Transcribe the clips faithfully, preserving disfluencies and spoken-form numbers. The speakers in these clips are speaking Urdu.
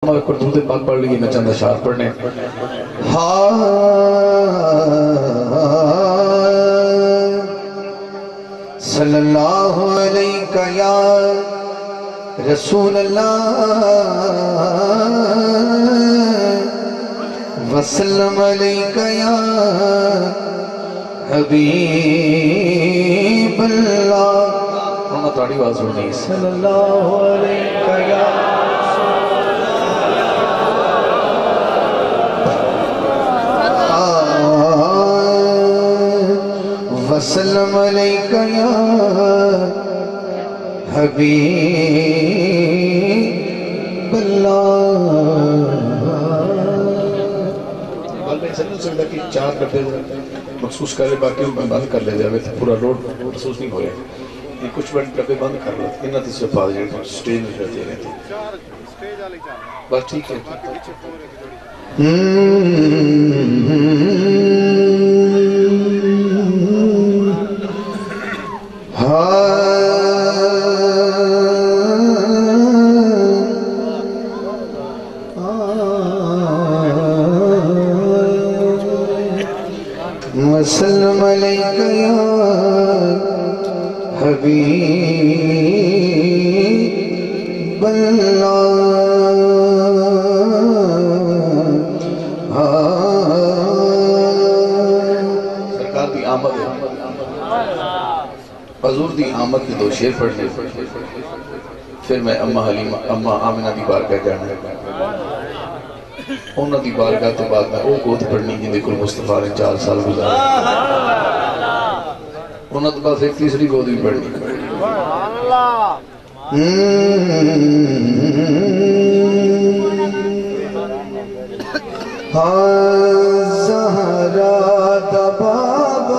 میں درود پاک پڑھ لیے میں چند اشعار پڑھنے صلی اللہ علیہ یا رسول اللہ وسلم علیہ یا حبیب اللہ انہوں تاڑی آواز ہوئی صلی اللہ علیہ یا وسلم علیکہ یا حبیب اللہ بال میں سنن سکتا کہ چار ڈبے مخصوص کر لے باقی میں بند کر لے جاوے تھے پورا روڈ محسوس نہیں ہو رہے یہ کچھ بند ڈبے بند کر لے انہا تیس سے پاس جائے سٹیج میں رہتے رہتے بس ٹھیک ہے وسلم علیکہ یا حبیب اللہ سرکار دی آمد ہے حضور دی آمد کے دو شیر پڑھنے پھر میں اممہ حلیمہ اممہ آمنہ دی بارگاہ جانا انہوں دی بارگاہ تو بعد میں او گود پڑھنی جن دے کل مصطفیٰ نے چار سال گزارے انہوں تو بس ایک تیسری گود بھی پڑھنی زہرا دا بابا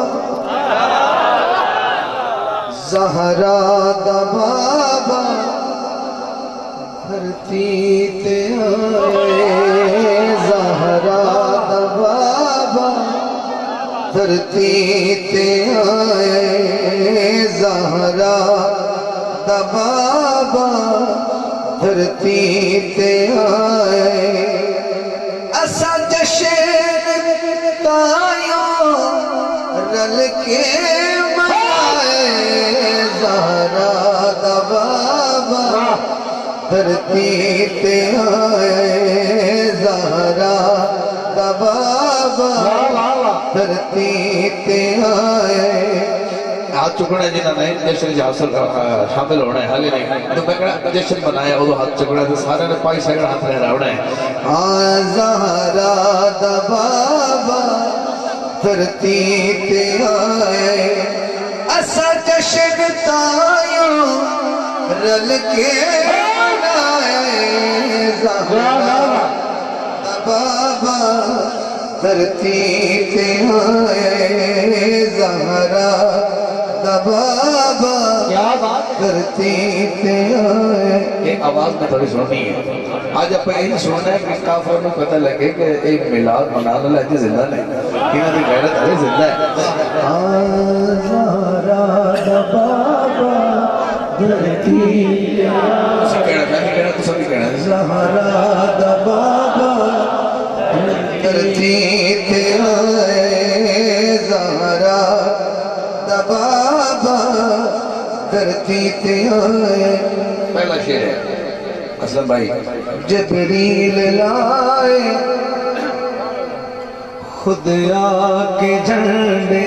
زہرا دا بابا دھرتی تے آئے زہرا دا بابا دھرتی تے آئے زہرا دا بابا دھرتی تے آئے اسا جشن تائیوں رل کے منائے زہرا دا بابا دھرتی تے آئے زہرا دا بابا دھرتی تے آئے ہاتھ چکڑا ہے جنہاں نہیں جشن جاسل شامل ہونا ہے حالی نہیں تو میں کہنا جشن بنایا وہ ہاتھ چکڑا ہے سارے نے پائی سگڑا ہاتھ رہ رہا ہے زہرا دا بابا دھرتی تے آئے اسا جشن تائیوں رل کے زہرا دا بابا دھرتی تے آئے زہرا دا بابا دھرتی تے آئے ایک آواز میں تھوڑی سننی ہے آج اپنے یہی سننا ہے کہ کافر میں پتہ لگے کہ ایک میلاد منانا لے جی زندہ نہیں انہوں نے غیرت ہے زندہ ہے زہرا دا بابا دھرتی تے آئے زہرا دا بابا دھرتی تے آئے زہرا دا بابا دھرتی تے آئے پہلا شعر ہے اسلم بھائی جبریل لائے خود آ کے جھنڈے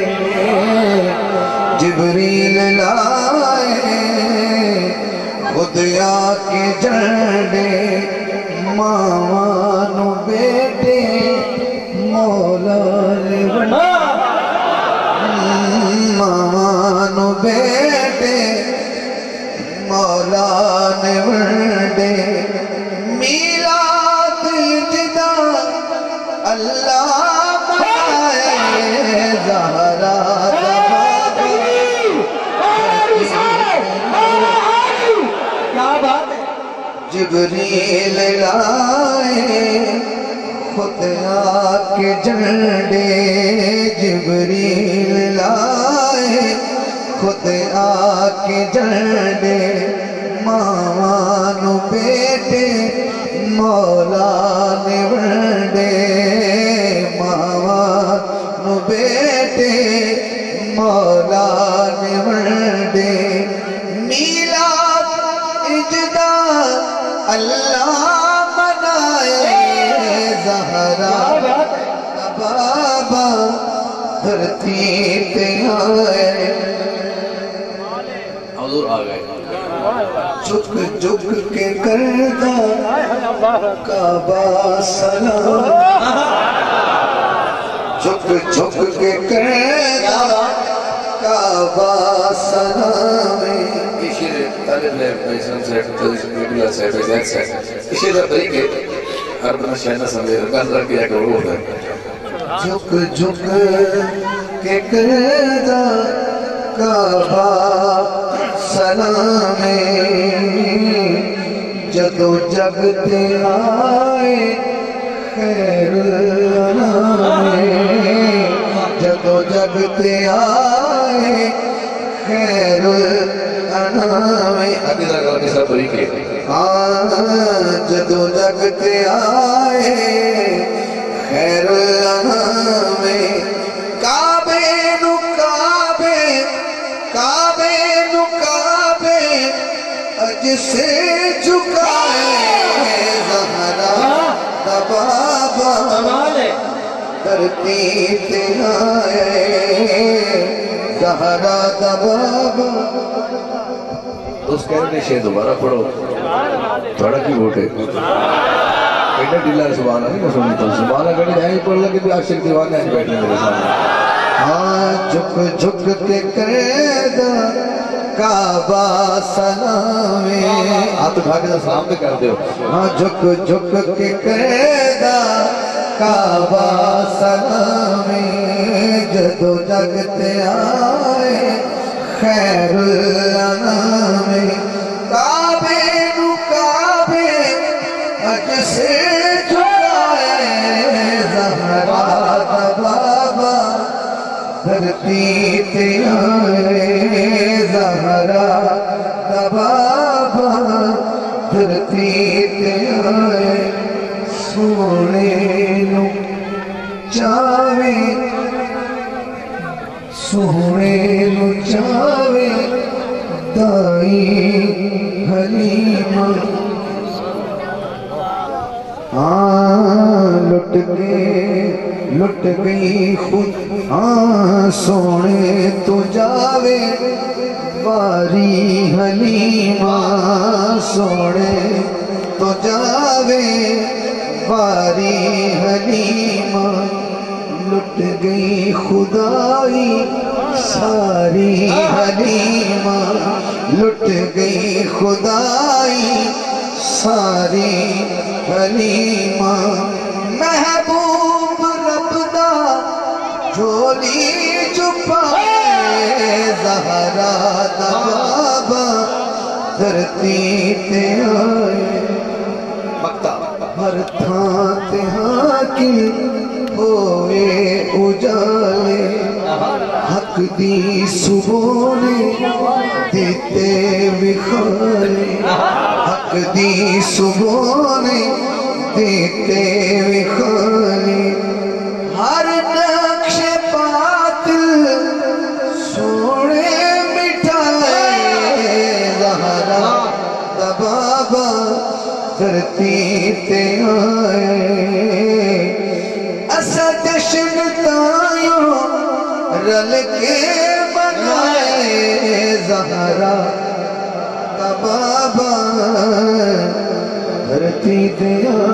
جبریل لائے خود آ کے جھنڈے ماوانو بیٹے مولا نے بنا ماوانو بیٹے مولا نے بندے میلاد جدا اللہ بنائے زہرا جبریل لائے خود آ کے جھنڈے جبریل لائے خود آ کے جھنڈے ماوانو بیٹے مولا نے ونڈے ماوا نو بیٹے مولا نے ونڈے میلاد اجدا اللہ منائے زہرا بابا دھرتی پہ آئے حضور آ گئے جھک جھک کے کردہ کعبہ سلام جھک جھک کے کردہ کعبہ سلام işi talebler meclis sayfasında sayfasında işi de tarihe her bir şeyden sanıyor ben de bir yer oldu جھک جھک کے کردہ کعبہ سلام جدو جگتے آئے خیر الانام جدو جگتے آئے خیر الانام ابھی لگا کیسا طریقے جدو جگتے آئے خیر الانام کعبے نو کعبے کعبے نو کعبے اج سے جھکائے زہرا بابا دھرتی تے آئے زہرا بابا اس کہنے سے دوبارہ پڑھو تھوڑا کی ووٹے کہنے ڈیلہ سبحانہ نہیں میں سنی تو سبحانہ کہنے جائیں پڑھ لگے بھی عاشق دیوانے آج بیٹھنے میرے سامنے ہاں جھک جھک کے کردہ کعبہ سلامے آپ تو بھاگے تو سلام پہ کر دیو ہاں جھک جھک کے کردہ کعبہ سلامے جدو جگتے آئے خیر الانام کعبے نو کعبے اج سے جھکائے زہرا بابا دھرتی تے آئے زہرا بابا دھرتی تے آئے سونے نو چاوے سونے نو چاوے دائی حلیمہ آن لٹ گئے لٹ گئی خود آن سونے تو جاوے واری حلیمہ سونے تو جاوے واری حلیمہ لٹ گئی خدائی ساری حلیمہ لٹ گئی خدائی ساری حلیمہ محبوب رب دا جھولی چھپائے زہرا بابا دھرتی تے آئے مکتا ہر تھان تے حاکم ہوئے اجالے حق دی صبح دیتے وکھالے حق دی صبح دیتے وکھالے ہر نقش باطل سونے مٹھائے زہرا بابا دھرتی تے آئے اسد شنتائیوں رل کے بنائے زہرا بابا دھرتی تے آئے